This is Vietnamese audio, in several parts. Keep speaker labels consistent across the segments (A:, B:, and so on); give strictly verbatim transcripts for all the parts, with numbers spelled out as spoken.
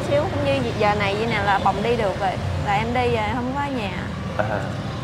A: xíu, cũng như giờ này vậy nè là bồng đi được rồi, là em đi rồi không có ở nhà.
B: À.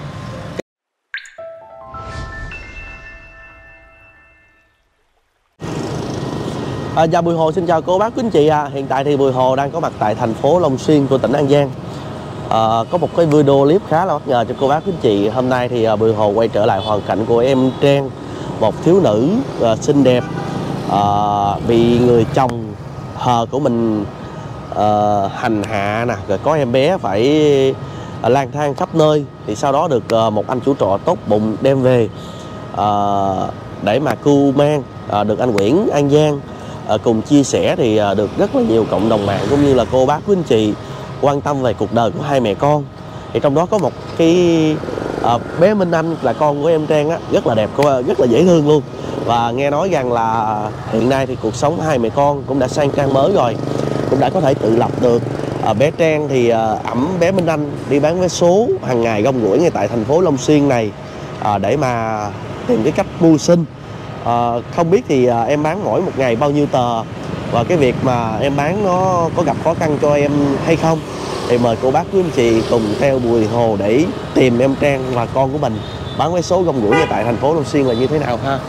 B: À, dạ Bùi Hồ xin chào cô bác quý anh chị à. Hiện tại thì Bùi Hồ đang có mặt tại thành phố Long Xuyên của tỉnh An Giang. À, có một cái video clip khá là bất ngờ cho cô bác quý anh chị. Hôm nay thì à, Bùi Hồ quay trở lại hoàn cảnh của em Trang, một thiếu nữ à, xinh đẹp, à, bị người chồng hờ của mình à, hành hạ nè, rồi có em bé phải à, lang thang khắp nơi. Thì sau đó được à, một anh chủ trọ tốt bụng đem về à, để mà cưu mang, à, được anh Nguyễn An Giang À, cùng chia sẻ thì à, được rất là nhiều cộng đồng mạng cũng như là cô bác quý anh chị quan tâm về cuộc đời của hai mẹ con. Thì trong đó có một cái à, bé Minh Anh là con của em Trang á, rất là đẹp, rất là dễ thương luôn. Và nghe nói rằng là hiện nay thì cuộc sống hai mẹ con cũng đã sang trang mới rồi, cũng đã có thể tự lập được. à, Bé Trang thì à, ẵm bé Minh Anh đi bán vé số hàng ngày rong ruổi ngay tại thành phố Long Xuyên này à, để mà tìm cái cách mưu sinh. À, không biết thì à, em bán mỗi một ngày bao nhiêu tờ, và cái việc mà em bán nó có gặp khó khăn cho em hay không, thì mời cô bác quý anh chị cùng theo Bùi Hồ để tìm em Trang và con của mình bán vé số rong ruổi ngay tại thành phố Long Xuyên là như thế nào ha.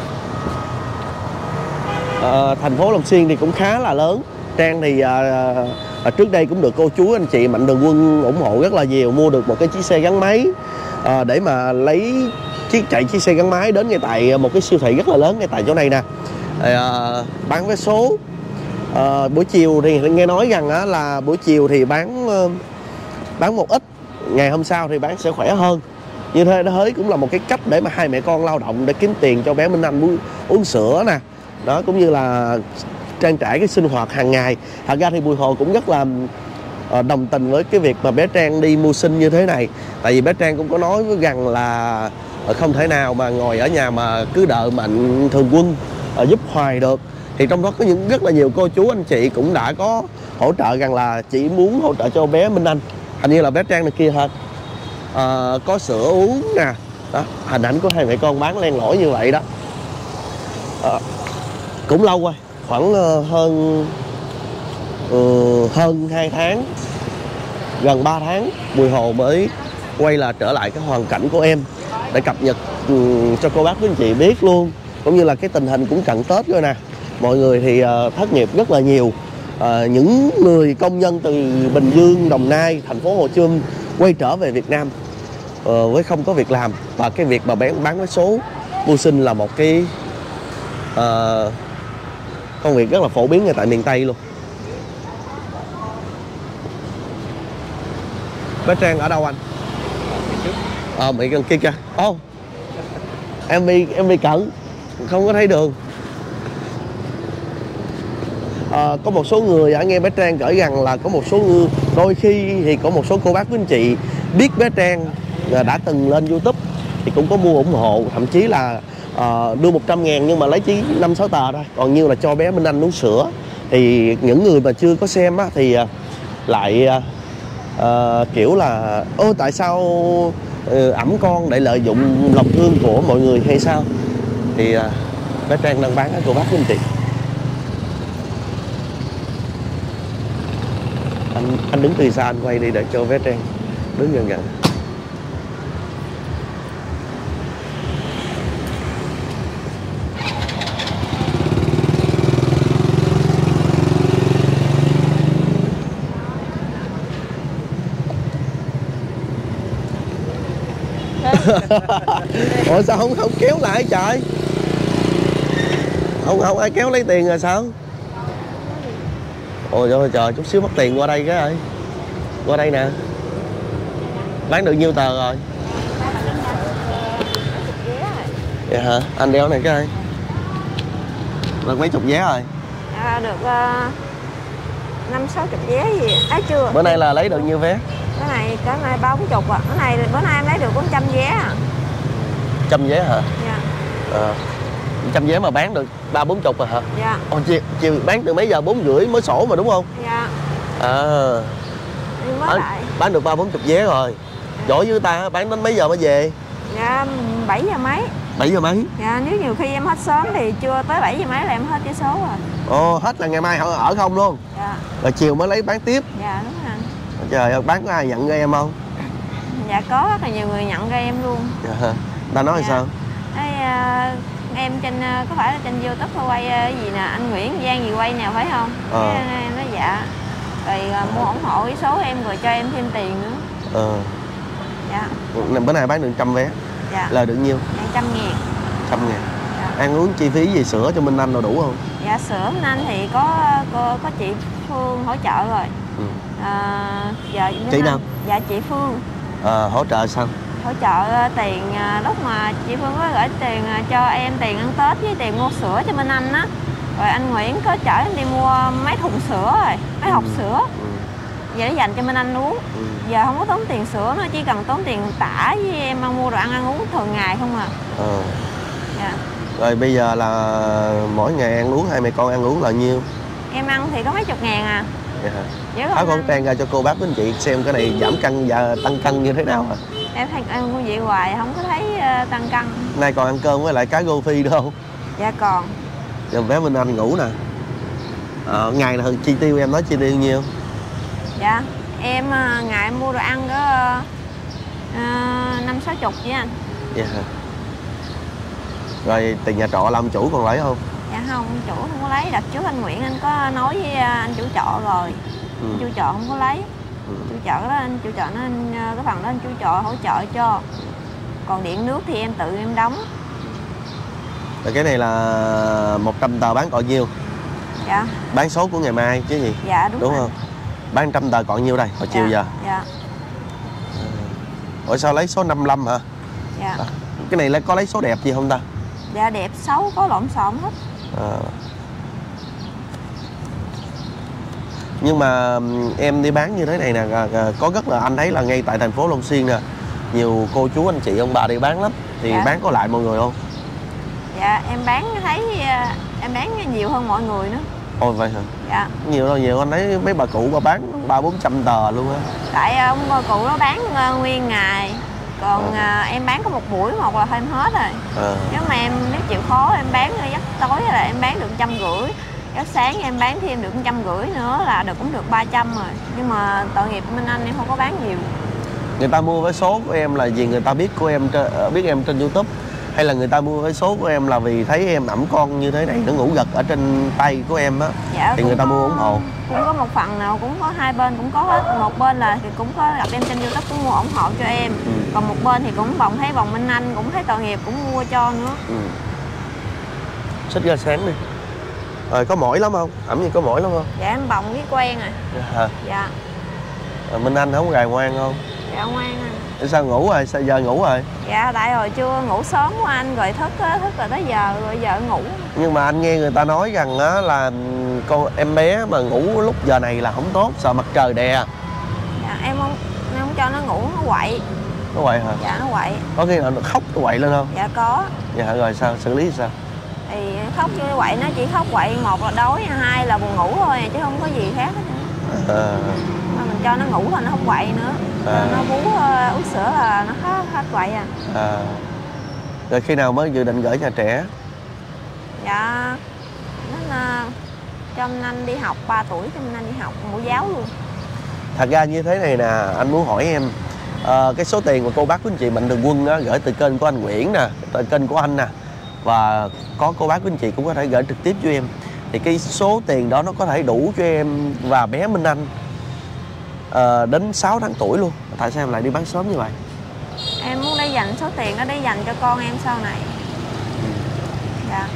B: À, thành phố Long Xuyên thì cũng khá là lớn. Trang thì à, à, trước đây cũng được cô chú anh chị Mạnh Thường Quân ủng hộ rất là nhiều, mua được một cái chiếc xe gắn máy à, để mà lấy chiếc chạy chiếc xe gắn máy đến ngay tại một cái siêu thị rất là lớn ngay tại chỗ này nè, à, bán vé số. À, buổi chiều thì nghe nói rằng á, là buổi chiều thì bán bán một ít, ngày hôm sau thì bán sẽ khỏe hơn. Như thế đó cũng là một cái cách để mà hai mẹ con lao động để kiếm tiền cho bé Minh Anh uống, uống sữa nè, đó cũng như là trang trải cái sinh hoạt hàng ngày. Thật ra thì Bùi Hồ cũng rất là đồng tình với cái việc mà bé Trang đi mưu sinh như thế này, tại vì bé Trang cũng có nói với rằng là không thể nào mà ngồi ở nhà mà cứ đợi Mạnh Thường Quân uh, giúp hoài được. Thì trong đó có những rất là nhiều cô chú anh chị cũng đã có hỗ trợ rằng là chỉ muốn hỗ trợ cho bé Minh Anh. Hình như là bé Trang này kia hả, uh, có sữa uống nè, đó, hình ảnh của hai mẹ con bán len lỏi như vậy đó. Uh, cũng lâu rồi, khoảng uh, hơn uh, hơn hai tháng, gần ba tháng Bùi Hồ mới quay là trở lại cái hoàn cảnh của em để cập nhật um, cho cô bác quý anh chị biết luôn, cũng như là cái tình hình cũng cận Tết rồi nè. Mọi người thì uh, thất nghiệp rất là nhiều. uh, Những người công nhân từ Bình Dương, Đồng Nai, thành phố Hồ Chí Minh quay trở về Việt Nam uh, với không có việc làm. Và cái việc mà bán, bán vé số mưu sinh là một cái uh, công việc rất là phổ biến ngay tại miền Tây luôn. Bé Trang ở đâu anh? Ờ, bị gần kia kìa. Ô, oh, em bị em bị cận, không có thấy đường. À, có một số người ở nghe bé Trang kể rằng là có một số người, đôi khi thì có một số cô bác quý anh chị biết bé Trang đã từng lên YouTube thì cũng có mua ủng hộ, thậm chí là uh, đưa một trăm ngàn nhưng mà lấy chỉ năm sáu tờ thôi, còn như là cho bé Minh Anh uống sữa. Thì những người mà chưa có xem á, thì uh, lại uh, uh, kiểu là ơ tại sao uh, ẵm con để lợi dụng lòng thương của mọi người hay sao. Thì uh, bé Trang đang bán á cô bác quý anh chị. Anh, anh đứng từ xa anh quay đi để cho bé Trang đứng gần gần. Ủa sao không không kéo lại trời? Không không ai kéo lấy tiền rồi sao? Ôi trời trời, chút xíu mất tiền qua đây cái ơi. Qua đây nè. Bán được nhiêu tờ rồi? Dạ hả? Anh đeo này cái ơi. Được mấy chục vé rồi?
A: À, được uh, năm sáu chục vé gì? À chưa.
B: Bữa nay là lấy được nhiêu vé?
A: Cái này cái này ba bốn chục à. Cái này bữa nay em lấy được bốn trăm vé à.
B: Trăm vé hả?
A: Dạ.
B: À, trăm vé mà bán được ba bốn chục à hả?
A: Dạ.
B: Ồ, chiều, chiều bán từ mấy giờ? Bốn rưỡi mới sổ mà đúng không?
A: Dạ.
B: À, bán, bán được ba bốn chục vé rồi. Dạ. Giỏi với ta, bán đến mấy giờ mới về?
A: Dạ bảy giờ mấy.
B: Bảy giờ mấy?
A: Dạ, nếu nhiều khi em hết sớm thì chưa tới bảy giờ mấy là em hết vé số rồi.
B: Ồ, hết là ngày mai họ ở không luôn?
A: Dạ.
B: Rồi chiều mới lấy bán tiếp?
A: Dạ đúng rồi.
B: Trời ơi, bán có ai nhận cho em không?
A: Dạ có rất là nhiều người nhận cho em luôn.
B: Dạ. Ta nói
A: Dạ.
B: sao?
A: Ê, uh, em trên uh, có phải là trên YouTube quay uh, cái gì nè, anh Nguyễn Giang gì quay nè phải không?
B: Ờ.
A: Cái, em nói dạ. Rồi uh, mua ủng hộ cái số em rồi cho em thêm tiền nữa.
B: Ờ.
A: Dạ.
B: Bữa nay bán được trăm vé.
A: Dạ.
B: Lời được nhiêu?
A: Hai trăm ngàn.
B: Trăm ngàn.
A: Dạ.
B: Ăn uống chi phí gì sữa cho Minh Anh đâu đủ không?
A: Dạ sữa Minh Anh thì có có, có chị Phương hỗ trợ rồi.
B: Ừ.
A: À, giờ
B: Chị nào?
A: Dạ chị Phương.
B: À, hỗ trợ sao?
A: Hỗ trợ tiền lúc mà chị Phương có gửi tiền cho em tiền ăn Tết với tiền mua sữa cho Minh Anh á. Rồi anh Nguyễn có chở em đi mua mấy thùng sữa rồi, mấy hộp
B: Ừ.
A: sữa.
B: Ừ.
A: Giờ để dành cho Minh Anh uống.
B: Ừ.
A: Giờ không có tốn tiền sữa nữa, chỉ cần tốn tiền tả với em mua đồ ăn ăn uống thường ngày không à.
B: Ờ.
A: Dạ.
B: Rồi bây giờ là mỗi ngày ăn uống hai mẹ con ăn uống là nhiêu?
A: Em ăn thì có mấy chục ngàn à.
B: Dạ hả?
A: Dạ,
B: Tháo khẩu trang ra cho cô bác với anh chị xem cái này giảm cân và tăng cân như thế nào à?
A: Em thấy em cũng vậy hoài không có thấy uh, tăng cân.
B: Nay còn ăn cơm với lại cá rô phi đâu?
A: Dạ còn.
B: Giờ bé Minh Anh ngủ nè. Ờ, ngày là chi tiêu em nói chi tiêu nhiêu?
A: Dạ em uh, ngày em mua đồ ăn có uh, năm sáu chục với anh.
B: Dạ hả? Rồi tiền nhà trọ làm chủ còn lấy không?
A: Dạ không, chủ không có lấy. Đợt trước anh Nguyễn anh có nói với anh chủ trọ rồi.
B: Ừ.
A: Chủ trọ không có lấy.
B: Ừ.
A: Chủ trọ đó anh chủ trọ nó anh, cái phần đó anh chủ trọ hỗ trợ cho. Còn điện nước thì em tự em đóng.
B: Rồi cái này là một trăm tờ bán còn nhiêu?
A: Dạ.
B: Bán số của ngày mai chứ gì?
A: Dạ đúng,
B: đúng
A: rồi.
B: không? Bán trăm tờ còn nhiêu đây? Hồi
A: Dạ.
B: chiều giờ.
A: Dạ.
B: Ủa sao lấy số năm mươi lăm hả?
A: Dạ.
B: À, cái này là có lấy số đẹp gì không ta?
A: Dạ đẹp xấu có lộn xộn hết.
B: À. Nhưng mà em đi bán như thế này nè, có rất là anh thấy là ngay tại thành phố Long Xuyên nè, nhiều cô chú anh chị ông bà đi bán lắm, thì
A: Dạ.
B: bán có lại mọi người không?
A: Dạ em bán thấy em bán nhiều hơn mọi người nữa.
B: Ôi vậy hả?
A: Dạ.
B: Nhiều đâu, nhiều anh thấy mấy bà cụ bà bán ba bốn trăm tờ luôn á.
A: Tại ông bà cụ nó bán uh, nguyên ngày. Còn
B: À.
A: uh, em bán có một buổi một là em hết rồi.
B: À.
A: Nếu mà em nếu chịu khó em bán giấc tối là em bán được trăm rưỡi. Giấc sáng em bán thêm được trăm rưỡi nữa là được cũng được ba trăm rồi. Nhưng mà tội nghiệp Minh Anh em không có bán nhiều.
B: Người ta mua vé số của em là vì người ta biết của em biết em trên YouTube, hay là người ta mua vé số của em là vì thấy em ẵm con như thế này nó ngủ gật ở trên tay của em á,
A: Dạ,
B: thì người ta
A: có,
B: mua ủng hộ.
A: Cũng có một phần nào cũng có hai bên cũng có hết. Một bên là thì cũng có gặp em trên YouTube cũng mua ủng hộ cho em.
B: Ừ.
A: Còn một bên thì cũng vòng thấy vòng Minh Anh cũng thấy tội nghiệp cũng mua cho nữa.
B: Ừ. Xích ra sáng đi. Rồi có mỏi lắm không? Ẩm gì có mỏi lắm không?
A: Dạ em bồng với quen rồi.
B: Hả?
A: Dạ.
B: À, Minh Anh không gài ngoan không?
A: Dạ ngoan anh.
B: Để sao ngủ rồi? Sao giờ ngủ rồi?
A: Dạ tại hồi trưa ngủ sớm quá anh, rồi thức á, thức rồi tới giờ rồi giờ ngủ.
B: Nhưng mà anh nghe người ta nói rằng á là con em bé mà ngủ lúc giờ này là không tốt, sợ mặt trời đè.
A: Dạ em không em không cho nó ngủ, nó quậy.
B: Nó quậy hả?
A: Dạ nó quậy.
B: Có khi nào nó khóc nó quậy lên không?
A: Dạ có.
B: Dạ rồi sao? Xử lý sao?
A: Thì khóc chứ quậy nó chỉ khóc quậy, một là đói, hai là buồn ngủ thôi chứ không có gì khác hết.
B: À.
A: Mà mình cho nó ngủ thôi nó không quậy nữa.
B: À.
A: Nó bú uh, uống sữa là nó hết hết quậy à.
B: À. Rồi khi nào mới dự định gửi nhà trẻ?
A: Dạ nó uh, cho Minh Anh đi học, ba tuổi cho Minh Anh đi học mẫu giáo luôn.
B: Thật ra như thế này nè, anh muốn hỏi em, à, cái số tiền mà cô bác quý anh chị Mạnh Thường Quân á, gửi từ kênh của anh Nguyễn nè, từ kênh của anh nè, và có cô bác quý anh chị cũng có thể gửi trực tiếp cho em, thì cái số tiền đó nó có thể đủ cho em và bé Minh Anh à, đến sáu tháng tuổi luôn. Tại sao em lại đi bán sớm như vậy?
A: Em muốn để dành số tiền đó để dành cho con em sau này. Dạ.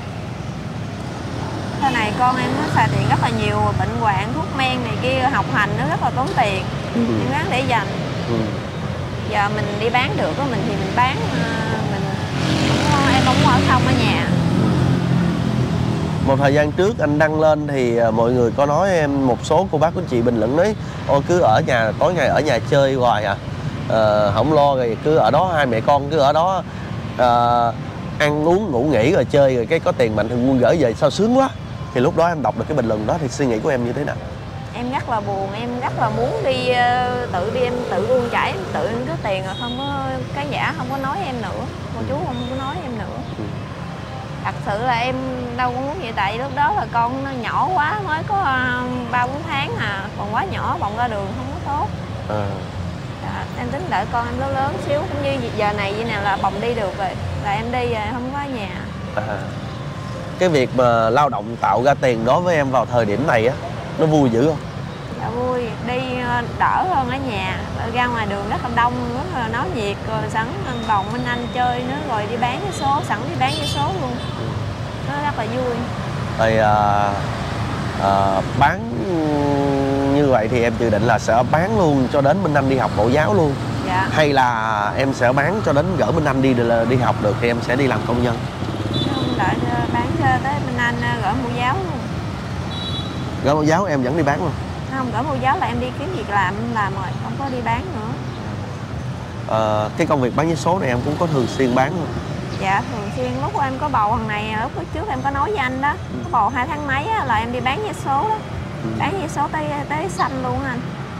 A: Sau này con em nó xài tiền rất là nhiều, bệnh hoạn, thuốc men này kia, học hành nó rất là tốn tiền.
B: Ừ.
A: Em ráng để dành.
B: Ừ.
A: Giờ mình đi bán được đó, mình thì mình bán, mình không, em không ở không ở nhà.
B: Một thời gian trước anh đăng lên thì mọi người có nói em, một số cô bác của chị bình luận nói ôi cứ ở nhà, tối ngày ở nhà chơi hoài à, à không lo, rồi cứ ở đó hai mẹ con cứ ở đó à, ăn uống ngủ nghỉ rồi chơi, rồi cái có tiền Mạnh Thường Quân gửi về sao sướng quá. Thì lúc đó em đọc được cái bình luận đó thì suy nghĩ của em như thế nào?
A: Em rất là buồn, em rất là muốn đi tự đi em tự buông chảy, tự em có tiền rồi không có cái giả không có nói em nữa, cô chú không có nói em nữa.
B: Ừ.
A: Thật sự là em đâu có muốn vậy, tại lúc đó là con nó nhỏ quá, mới có ba bốn tháng à, còn quá nhỏ, bồng ra đường không có tốt.
B: À.
A: Dạ, em tính đợi con em lớn lớn xíu, cũng như giờ này vậy nào là bồng đi được rồi, là em đi rồi không có ở nhà.
B: À. Cái việc mà lao động tạo ra tiền đối với em vào thời điểm này á, nó vui dữ không?
A: Dạ vui, đi đỡ hơn ở nhà, ra ngoài đường rất là đông, rất là náo nhiệt, rồi sẵn bồng Minh Anh chơi nữa, rồi đi bán vé số, sẵn đi bán vé số luôn, nó rất là vui.
B: Thì à, à, bán như vậy thì em dự định là sẽ bán luôn cho đến Minh Anh đi học mẫu giáo luôn?
A: Dạ.
B: Hay là em sẽ bán cho đến gỡ Minh Anh đi đi học được thì em sẽ đi làm công nhân?
A: Không, đợi bán cho tới Minh Anh gỡ mẫu giáo luôn.
B: Gỡ mẫu giáo em vẫn đi bán luôn?
A: Không, gỡ mẫu giáo là em đi kiếm việc làm, làm rồi, không có đi bán nữa.
B: À, cái công việc bán vé số này em cũng có thường xuyên bán không?
A: Dạ, thường xuyên. Lúc em có bầu thằng này, lúc trước em có nói với anh đó, ừ. có bầu hai tháng mấy á, là em đi bán vé số đó. Ừ. Bán vé số tới tới xanh luôn anh.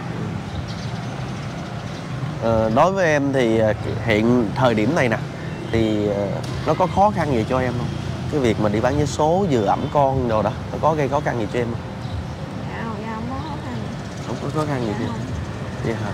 B: À, đối với em thì hiện thời điểm này nè, thì nó có khó khăn gì cho em không? Cái việc mà đi bán vé số vừa ẵm con rồi đó, nó có gây khó khăn gì cho em không?
A: Dạ, dạ không có khó khăn.
B: Không có khó khăn gì chứ? Vậy hả?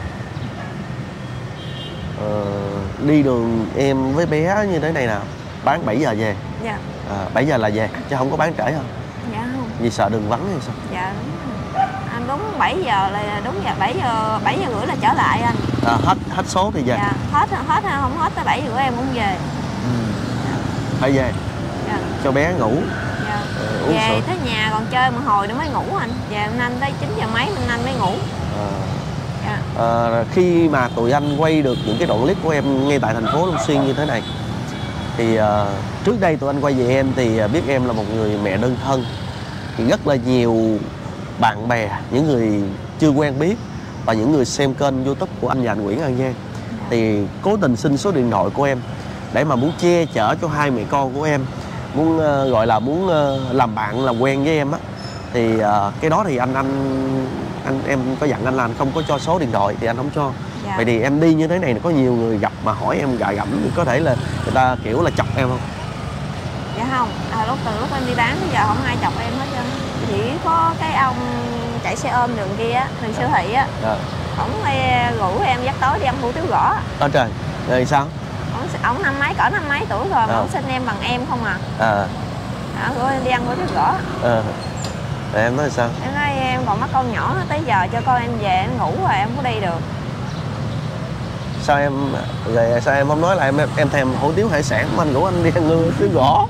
B: Ờ, đi đường em với bé như thế này nè, bán bảy giờ về?
A: Dạ.
B: À, bảy giờ là về, chứ không có bán trễ không?
A: Dạ không.
B: Vì sợ đường vắng hay sao?
A: Dạ đúng rồi. Anh đúng bảy giờ là đúng giờ, bảy giờ, bảy giờ rưỡi là trở lại anh.
B: À, hết hết số thì về?
A: Dạ, hết, hết không hết tới bảy giờ rưỡi em cũng về.
B: Ừ. Dạ. Phải về? Dạ. Cho bé ngủ?
A: Dạ.
B: Ờ, uống
A: về
B: sữa.
A: tới nhà còn chơi một hồi nữa mới ngủ anh. Về Minh Anh tới chín giờ mấy Minh Anh mới ngủ.
B: À.
A: Dạ.
B: À, khi mà tụi anh quay được những cái đoạn clip của em ngay tại thành phố Long Xuyên như thế này, thì uh, trước đây tụi anh quay về em thì biết em là một người mẹ đơn thân, thì rất là nhiều bạn bè, những người chưa quen biết và những người xem kênh YouTube của anh và anh Nguyễn An Giang thì cố tình xin số điện thoại của em để mà muốn che chở cho hai mẹ con của em, muốn uh, gọi là muốn uh, làm bạn làm quen với em á. Thì uh, cái đó thì anh anh anh em có dặn anh là anh không có cho số điện thoại thì anh không cho. Dạ. Vậy thì em đi như thế này có nhiều người gặp mà hỏi em gạ gẫm, có thể là người ta kiểu là chọc em không?
A: Dạ không, à, lúc từ lúc em đi bán bây giờ không ai chọc em hết trơn. Chỉ có cái ông chạy xe ôm đường kia á, đường siêu thị á. Dạ. Ổng hay rủ em dắt tối đi ăn hủ tiếu gõ.
B: Ơ trời, rồi sao?
A: Ổng ổng năm mấy cỡ năm mấy tuổi rồi mà ổng xin em bằng em không à. À. Đó, rủ em đi ăn hủ tiếu gõ. Ờ.
B: Rồi em nói sao?
A: Em nói em còn mất con nhỏ tới giờ cho con em về em ngủ rồi em không có đi được.
B: Sao em rồi sao em không nói là em em thèm hủ tiếu hải sản mà anh rủ anh đi ăn hủ tiếu gõ?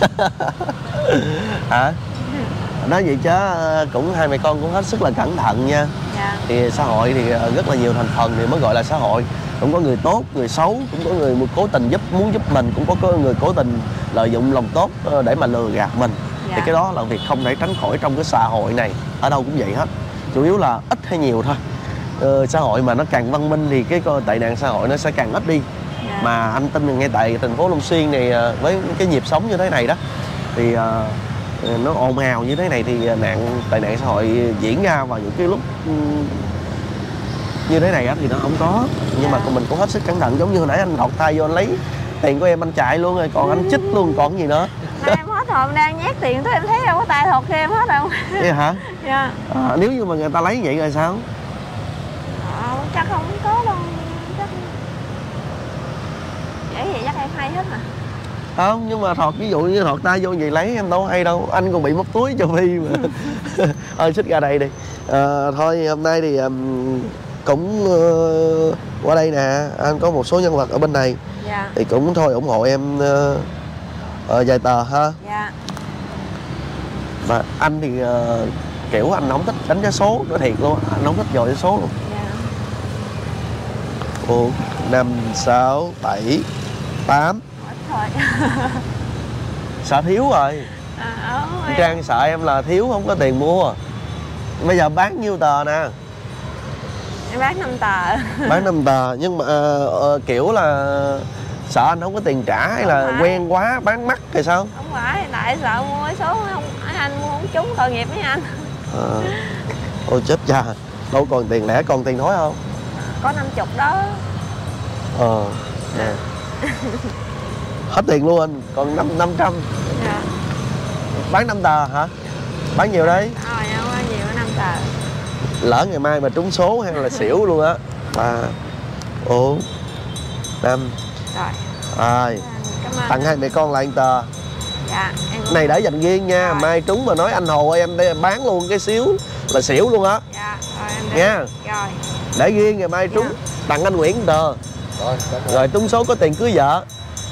B: Hả? Nói vậy chứ cũng hai mẹ con cũng hết sức là cẩn thận nha. Dạ. Thì xã hội thì rất là nhiều thành phần thì mới gọi là xã hội. Cũng có người tốt, người xấu, cũng có người cố tình giúp muốn giúp mình, cũng có người cố tình lợi dụng lòng tốt để mà lừa gạt mình. Dạ. Thì cái đó là việc không thể tránh khỏi trong cái xã hội này, ở đâu cũng vậy hết. Chủ yếu là ít hay nhiều thôi. Ờ, xã hội mà nó càng văn minh thì cái tệ nạn xã hội nó sẽ càng ít đi. Dạ. Mà anh tin là ngay tại thành phố Long Xuyên này với cái nhịp sống như thế này đó thì uh, nó ồn ào như thế này thì nạn tệ nạn xã hội diễn ra vào những cái lúc um, như thế này á thì nó không có. Nhưng dạ. mà mình cũng hết sức cẩn thận, giống như hồi nãy anh thọt tay vô anh lấy tiền của em anh chạy luôn rồi, còn anh chích luôn còn gì nữa.
A: Nay em hết hồn đang nhét tiền tới em thấy đâu có tay thọt cho em hết đâu.
B: Vậy hả?
A: Dạ.
B: À, nếu như mà người ta lấy vậy rồi sao?
A: À, chắc không có đâu, chắc vậy thì chắc em hay hết mà.
B: Không, nhưng mà thọt ví dụ như thọt tay vô vậy lấy em đâu hay đâu, anh còn bị móc túi châu Phi mà. Thôi xích ra đây đi. À, thôi hôm nay thì um, cũng uh, qua đây nè, anh có một số nhân vật ở bên này. Dạ. Thì cũng thôi ủng hộ em uh, uh, vài tờ ha. Dạ. Mà anh thì uh, kiểu anh không thích đánh vé số, nói thiệt luôn, anh không thích dò vé số luôn. Dạ. Một, năm, sáu, bảy, tám. Thôi. Sợ thiếu rồi. À, em... Trang sợ em là thiếu không có tiền mua. Bây giờ bán nhiêu tờ nè?
A: Em bán năm tờ.
B: Bán năm tờ nhưng mà uh, uh, kiểu là sợ anh không có tiền trả hay không là phải. Quen quá bán mắc hay sao?
A: Không phải, tại sợ mua số không anh mua không trúng tội nghiệp với anh. À.
B: Ôi chết cha, đâu còn tiền lẻ, còn tiền thối không?
A: Có năm chục đó.
B: Ờ. Nè. Hết tiền luôn anh, còn năm năm trăm.
A: Dạ.
B: Bán năm tờ hả? Bán nhiều đấy.
A: Ờ, dạ, quá nhiều năm tờ.
B: Lỡ ngày mai mà trúng số hay là xỉu luôn á. Ba, bốn, năm.
A: Rồi.
B: Rồi.
A: Cảm ơn.
B: Tặng hai mẹ con lại một tờ.
A: Dạ. Em cũng...
B: Này để dành riêng nha.
A: Rồi.
B: Mai trúng mà nói anh Hồ ơi, em để bán luôn cái xíu là xỉu luôn á.
A: Dạ. Rồi em để.
B: Nha.
A: Rồi.
B: Để riêng ngày mai trúng. Dạ. Tặng anh Nguyễn một tờ. Rồi, rồi trúng số có tiền cưới vợ.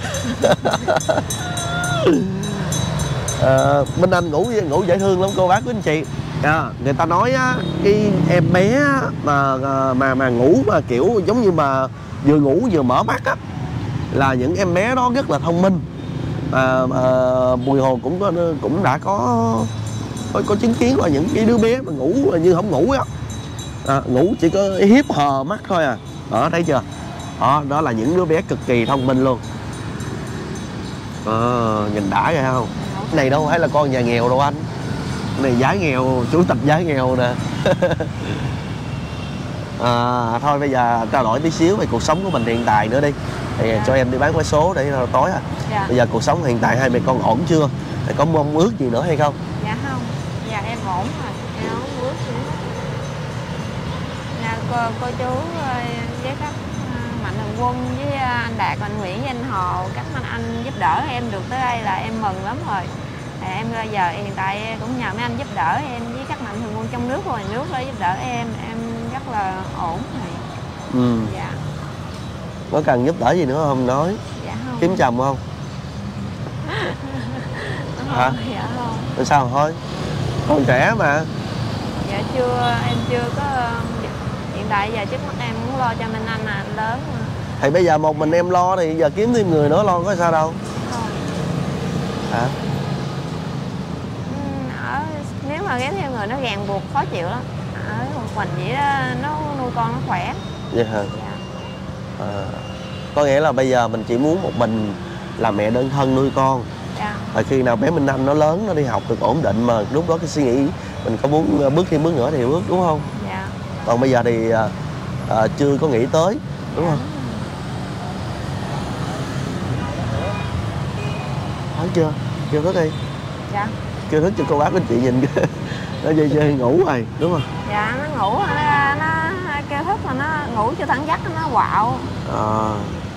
B: À, Minh Anh ngủ ngủ dễ thương lắm cô bác quý anh chị. À, người ta nói á, cái em bé mà mà mà ngủ mà kiểu giống như mà vừa ngủ vừa mở mắt á là những em bé đó rất là thông minh. À, à, Bùi Hồ cũng có, cũng đã có, có có chứng kiến là những cái đứa bé mà ngủ như không ngủ á, à, ngủ chỉ có hiếp hờ mắt thôi à. Đó, thấy chưa? Đó, đó là những đứa bé cực kỳ thông minh luôn. À, nhìn đã rồi không? Này đâu phải là con nhà nghèo đâu anh. Này giá nghèo, chủ tịch giá nghèo nè. À, thôi bây giờ trao đổi tí xíu về cuộc sống của mình hiện tại nữa đi. Thì dạ. Cho em đi bán vé số để tối à. Dạ. Bây giờ cuộc sống hiện tại hai mẹ con ổn chưa? Thì có mong ước gì nữa hay không?
A: Dạ không. Dạ em ổn rồi. Em không ước gì nữa. Dạ, cô, cô chú với các Mạnh Thường Quân với anh Đạt, anh Nguyễn với anh Hồ, các anh anh giúp đỡ em được tới đây là em mừng lắm rồi. Em bây giờ hiện tại cũng nhờ mấy anh giúp đỡ em với các Mạnh Thường Quân trong nước và ngoài nước để giúp đỡ em, em rất là ổn rồi.
B: Ừ.
A: Dạ.
B: Có cần giúp đỡ gì nữa không nói?
A: Dạ không.
B: Kiếm chồng không?
A: Không,
B: hả?
A: Dạ không.
B: Tại sao thôi? Con trẻ mà.
A: Dạ chưa, em chưa có. Hiện tại giờ trước mắt em muốn lo cho Minh Anh là anh lớn mà.
B: Thì bây giờ một mình em lo thì giờ kiếm thêm người nữa lo có sao đâu.
A: Không.
B: Hả?
A: Ở, nếu mà ghé theo người nó ràng buộc khó chịu lắm. Ở một mình vậy đó, nó nuôi con nó khỏe.
B: Vậy hả?
A: Dạ.
B: À, có nghĩa là bây giờ mình chỉ muốn một mình là mẹ đơn thân nuôi con.
A: Dạ.
B: Và khi nào bé Minh Anh nó lớn, nó đi học được ổn định mà lúc đó cái suy nghĩ mình có muốn bước thêm bước nữa thì bước, đúng không?
A: Dạ.
B: Còn bây giờ thì à, à, chưa có nghĩ tới, đúng không? Thấy chưa? Kêu thức đi. Dạ. Kêu thức cho cô bác anh chị nhìn kìa. Nó chơi chơi ngủ rồi, đúng không?
A: Dạ, nó ngủ, nó, nó kêu thức mà nó ngủ chưa thẳng giấc, nó quạo.
B: À.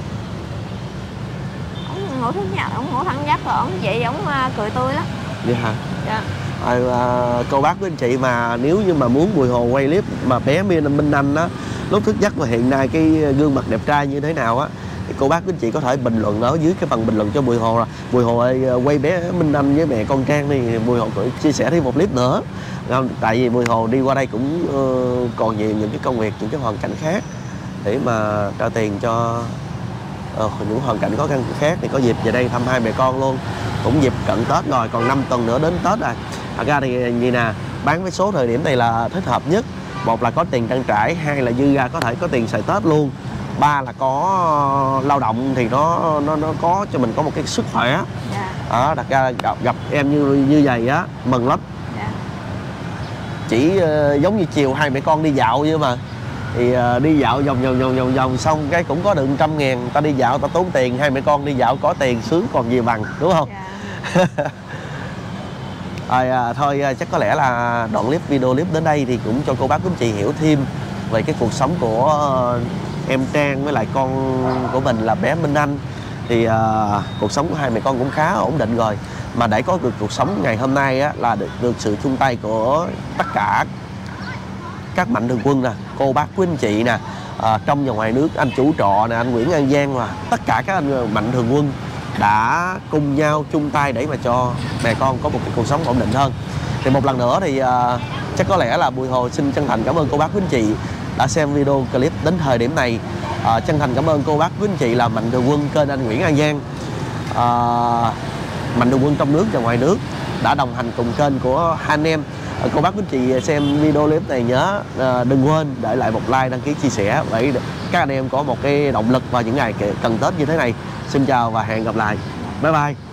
A: Ông ngủ thức nhật, ông ngủ thẳng giấc rồi, ông vậy ông cười tươi lắm.
B: Vậy hả?
A: Dạ.
B: À, à, cô bác với anh chị mà nếu như mà muốn Bùi Hồ quay clip mà bé Minh Anh á lúc thức giấc và hiện nay cái gương mặt đẹp trai như thế nào á thì cô bác với anh chị có thể bình luận ở dưới cái phần bình luận cho Bùi Hồ là Bùi Hồ ơi, quay bé Minh Anh với mẹ con Trang đi, Bùi Hồ cũng chia sẻ thêm một clip nữa. Không? Tại vì Bùi Hồ đi qua đây cũng uh, còn nhiều những cái công việc, những cái hoàn cảnh khác để mà trả tiền cho uh, những hoàn cảnh khó khăn khác, thì có dịp về đây thăm hai mẹ con luôn. Cũng dịp cận Tết rồi, còn năm tuần nữa đến Tết rồi. Thật ra thì gì nè, bán vé số thời điểm này là thích hợp nhất. Một là có tiền trang trải, hai là dư ra có thể có tiền xài Tết luôn, ba là có lao động thì nó nó nó có cho mình có một cái sức khỏe. Dạ. Đó, thật ra gặp, gặp em như như vậy á mừng lắm. Dạ. Chỉ uh, giống như chiều hai mẹ con đi dạo vậy mà thì uh, đi dạo vòng vòng vòng vòng vòng xong cái cũng có được một trăm ngàn, ta đi dạo ta tốn tiền, hai mẹ con đi dạo có tiền sướng còn gì bằng, đúng không? Dạ. Rồi, à, thôi à, chắc có lẽ là đoạn clip video clip đến đây thì cũng cho cô bác quý anh chị hiểu thêm về cái cuộc sống của uh, em Trang với lại con của mình là bé Minh Anh. Thì uh, cuộc sống của hai mẹ con cũng khá ổn định rồi, mà để có được cuộc sống ngày hôm nay á, là được, được sự chung tay của tất cả các mạnh thường quân nè, cô bác quý anh chị nè, uh, trong và ngoài nước, anh chủ trọ nè, anh Nguyễn An Giang và tất cả các anh mạnh thường quân đã cùng nhau chung tay để mà cho mẹ con có một cái cuộc sống ổn định hơn. Thì một lần nữa thì uh, chắc có lẽ là Bùi Hồ xin chân thành cảm ơn cô bác quý anh chị đã xem video clip đến thời điểm này. Uh, chân thành cảm ơn cô bác quý anh chị là mạnh thường quân kênh anh Nguyễn An Giang, uh, mạnh thường quân trong nước và ngoài nước đã đồng hành cùng kênh của hai anh em. Uh, cô bác quý anh chị xem video clip này nhớ uh, đừng quên để lại một like, đăng ký, chia sẻ để các anh em có một cái động lực vào những ngày cận Tết như thế này. Xin chào và hẹn gặp lại. Bye bye.